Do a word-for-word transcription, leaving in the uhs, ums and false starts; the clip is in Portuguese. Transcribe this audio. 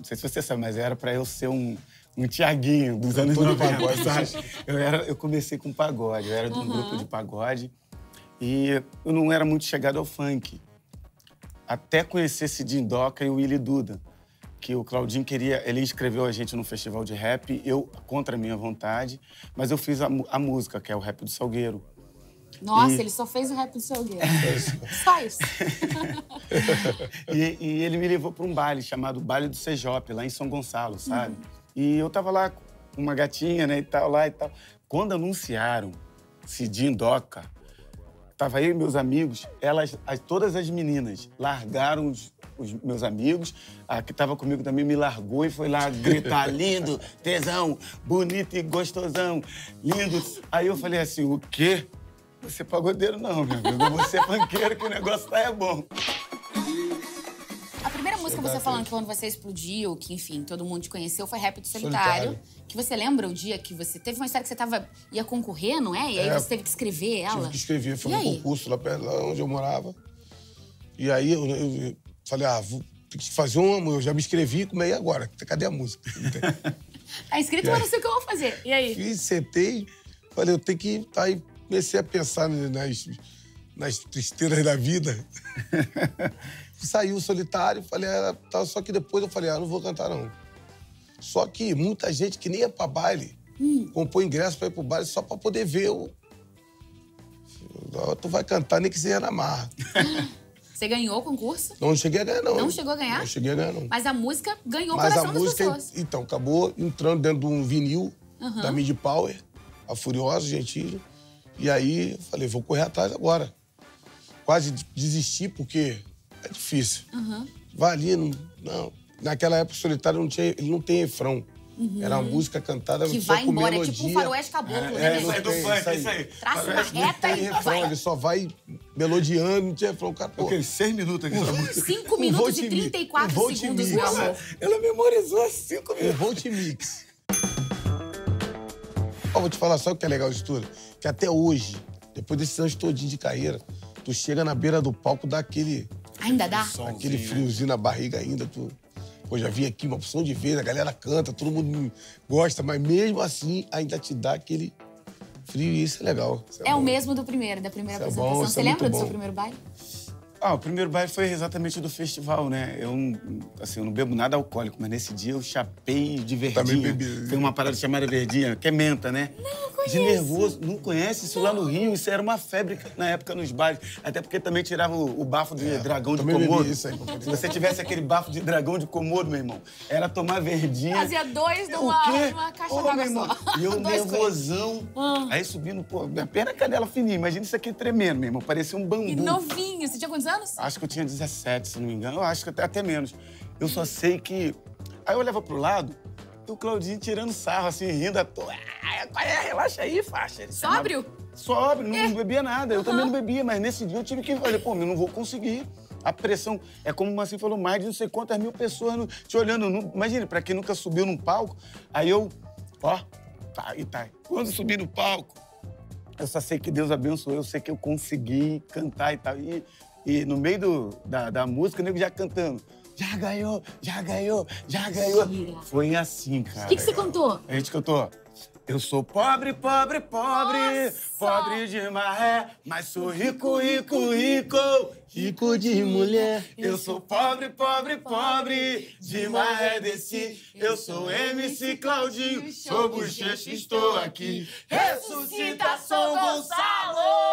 não sei se você sabe, mas era pra eu ser um, um Thiaguinho dos anos noventa, sabe? Eu, era, eu comecei com pagode, eu era de um uhum. grupo de pagode e eu não era muito chegado ao funk. Até conhecer Cidinho Doca e o Willy Duda, que o Claudinho queria... Ele inscreveu a gente no festival de rap, eu, contra a minha vontade, mas eu fiz a, a música, que é o Rap do Salgueiro. Nossa, e... ele só fez o Rap do Salgueiro. Só isso. e, e ele me levou para um baile chamado Baile do Sejope, lá em São Gonçalo, sabe? Uhum. E eu tava lá com uma gatinha, né, e tal, lá e tal. Quando anunciaram Cidinho Doca, tava eu e meus amigos, elas, as, todas as meninas largaram os, os meus amigos, a que tava comigo também me largou e foi lá gritar lindo, tesão, bonito e gostosão, lindo. Aí eu falei assim, o quê? Você é pagodeiro não, meu amigo, você é funkeiro que o negócio tá é bom. A primeira música você falando que quando você explodiu, que enfim, todo mundo te conheceu, foi Rap do Solitário. Solitário. Que você lembra o dia que você... Teve uma história que você tava, ia concorrer, não é? E aí é, você teve que escrever ela? Tive que escrever, foi um concurso lá, perto, lá onde eu morava. E aí eu, eu, eu falei, ah, vou ter que fazer uma... Eu já me inscrevi, como é agora? Cadê a música? Tá inscrito, mas não sei o que eu vou fazer. E aí? Fiz, sentei, falei, eu tenho que... Aí comecei a pensar nas, nas tristezas da vida. Saiu Solitário, falei, ah, tá, só que depois eu falei, ah, não vou cantar não. Só que muita gente que nem é pra baile, hum. comprou ingresso pra ir pro baile só pra poder ver o... Tu vai cantar nem que seja na marra. Você ganhou o concurso? Não cheguei a ganhar, não. Não chegou a ganhar? Não cheguei a ganhar, não. Mas a música ganhou o Mas coração a das música, pessoas. Então, acabou entrando dentro de um vinil uhum. da Mid Power, a Furiosa, Gentilho. E aí, eu falei, vou correr atrás agora. Quase desisti, porque é difícil. Uhum. Vai ali, não, não. Naquela época, o Solitário não tinha, ele não tem refrão. Uhum. Era uma música cantada que só vai com embora, melodia. é tipo um faroeste caboclo, é, né? É, isso aí do funk, isso aí. Traça uma reta e refrão, vai. Ele só vai melodiando, não tinha refrão. Cara, pô, okay, seis minutos aqui. Cinco minutos e trinta e quatro um segundos, meu amor. Ela memorizou cinco minutos. Um Volt Mix. Ó, vou te falar só o que é legal disso tudo. Que até hoje, depois desses anos todinhos de carreira, tu chega na beira do palco, dá aquele... Ainda dá? Aquele friozinho na barriga ainda, tu... Pô, já vi aqui uma opção de vezes, a galera canta, todo mundo gosta, mas mesmo assim ainda te dá aquele frio e isso é legal. Isso é é bom. O mesmo do primeiro, da primeira isso apresentação. É bom, Você é lembra do bom. seu primeiro baile? Ah, o primeiro baile foi exatamente do festival, né? Eu, assim, eu não bebo nada alcoólico, mas nesse dia eu chapei de verdinha. Também bebi. Tem uma parada chamada verdinha, que é menta, né? Não, conheço. De nervoso. Não conhece isso não. Lá no Rio? Isso era uma febre na época nos bailes. Até porque também tirava o, o bafo de é, dragão de Komodo. Isso aí, se você tivesse aquele bafo de dragão de Komodo, meu irmão, era tomar verdinha. Fazia dois numa, numa caixa d'água só. E eu nervosão. Ah. Aí subindo, pô, minha perna canela fininha. Imagina isso aqui tremendo, meu irmão. Parecia um bambu. E novinho. Você tinha quantos anos? Acho que eu tinha dezessete, se não me engano. Eu acho que até, até menos. Eu só sei que... Aí eu olhava pro lado e o Claudinho tirando sarro, assim, rindo à toa. Ah, relaxa aí, faixa. Ele Sóbrio? Chamava... Sóbrio, não, é. não bebia nada. Eu uhum. também não bebia, mas nesse dia eu tive que fazer, pô, eu não vou conseguir. A pressão, é como o Marcinho falou, mais de não sei quantas mil pessoas no, te olhando. No, imagina, pra quem nunca subiu num palco, aí eu, ó, tá, e tá. Quando subi no palco, eu só sei que Deus abençoou, eu sei que eu consegui cantar e tal. E, E no meio do, da, da música, o nego já cantando. Já ganhou, já ganhou, já ganhou. Mentira. Foi assim, cara. O que, que você cantou? A gente cantou. Eu sou pobre, pobre, pobre, Nossa. pobre de maré, mas sou rico, rico, rico, rico de mulher. Eu sou pobre, pobre, pobre, de maré desci. Eu sou M C Claudinho, sou bochecha, estou aqui. Ressuscita São Gonçalo!